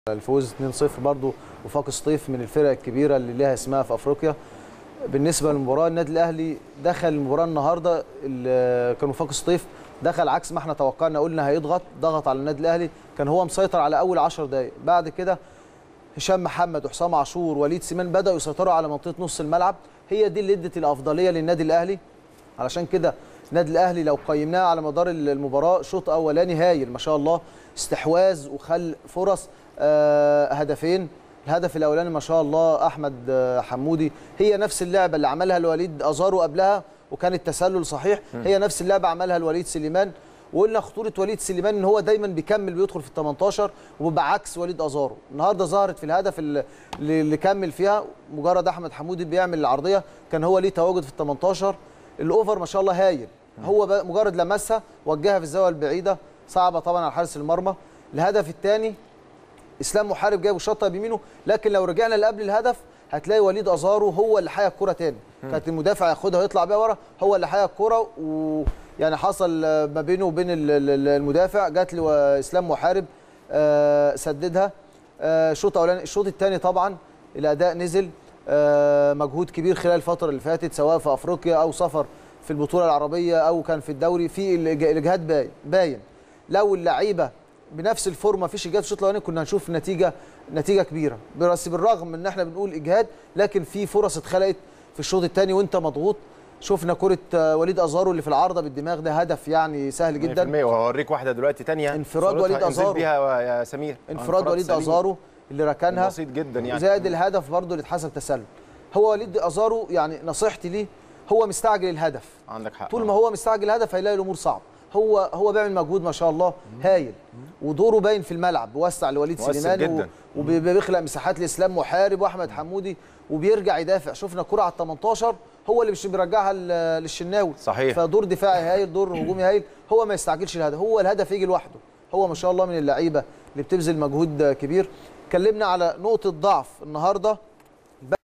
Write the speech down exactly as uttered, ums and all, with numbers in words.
الفوز اتنين صفر برضه وفاق سطيف من الفرق الكبيره اللي ليها اسمها في افريقيا. بالنسبه للمباراه النادي الاهلي دخل المباراه النهارده كان وفاق سطيف دخل عكس ما احنا توقعنا، قلنا هيضغط ضغط على النادي الاهلي، كان هو مسيطر على اول عشر دقائق. بعد كده هشام محمد وحسام عاشور ووليد سليمان بداوا يسيطروا على منطقه نص الملعب، هي دي اللي ادت الافضليه للنادي الاهلي. علشان كده النادي الاهلي لو قيمناه على مدار المباراه شوط اولاني هايل ما شاء الله، استحواذ وخل فرص آه هدفين. الهدف الاولاني ما شاء الله احمد آه حمودي، هي نفس اللعبه اللي عملها الوليد ازارو قبلها وكان التسلل صحيح، هي نفس اللعبه عملها الوليد سليمان. وقلنا خطوره وليد سليمان ان هو دايما بيكمل بيدخل في ال تمنتاشر وبيبقى عكس وليد ازارو. النهارده ظهرت في الهدف اللي, اللي كمل فيها، مجرد احمد حمودي بيعمل العرضيه كان هو ليه تواجد في ال تمنتاشر. الاوفر ما شاء الله هايل، هو مجرد لمسها وجهها في الزاويه البعيده، صعبه طبعا على حارس المرمى. الهدف الثاني اسلام محارب جايب وشطها بيمينه، لكن لو رجعنا لقبل الهدف هتلاقي وليد ازارو هو اللي حيا الكره تاني، كانت المدافع ياخدها ويطلع بيها ورا، هو اللي حيا الكره ويعني حصل ما بينه وبين المدافع، جات له اسلام محارب سددها. شوط اولاني. الشوط الثاني طبعا الاداء نزل، مجهود كبير خلال الفتره اللي فاتت سواء في افريقيا او سفر في البطوله العربيه او كان في الدوري، في الاجهاد باين باين لو اللعيبه بنفس الفورمه مفيش اجهاد في الشوط الاولاني كنا هنشوف نتيجه نتيجه كبيره، بس بالرغم من ان احنا بنقول اجهاد لكن في فرص اتخلقت في الشوط الثاني وانت مضغوط. شفنا كره وليد ازارو اللي في العارضه بالدماغ، ده هدف يعني سهل جدا مية بالمية. وهوريك واحده دلوقتي ثانيه انفراد وليد ازارو بيها يا سمير، انفراد وليد ازارو اللي ركنها بسيط جدا يعني، زائد الهدف برضه اللي اتحسب تسلل. هو وليد ازارو يعني نصيحتي ليه هو مستعجل الهدف، عندك حق، طول ما هو مستعجل الهدف هيلاقي الامور صعبه. هو هو بيعمل مجهود ما شاء الله هايل، ودوره باين في الملعب، بيوسع لوليد سليمان وبيخلق مساحات لاسلام محارب واحمد حمودي وبيرجع يدافع. شفنا كره على ال تمنتاشر هو اللي مش بيرجعها للشناوي صحيح، فدور دفاعي هايل، دور هجومي هايل، هو ما يستعجلش الهدف، هو الهدف يجي لوحده. هو ما شاء الله من اللعيبه اللي بتبذل مجهود كبير. اتكلمنا على نقطه ضعف النهارده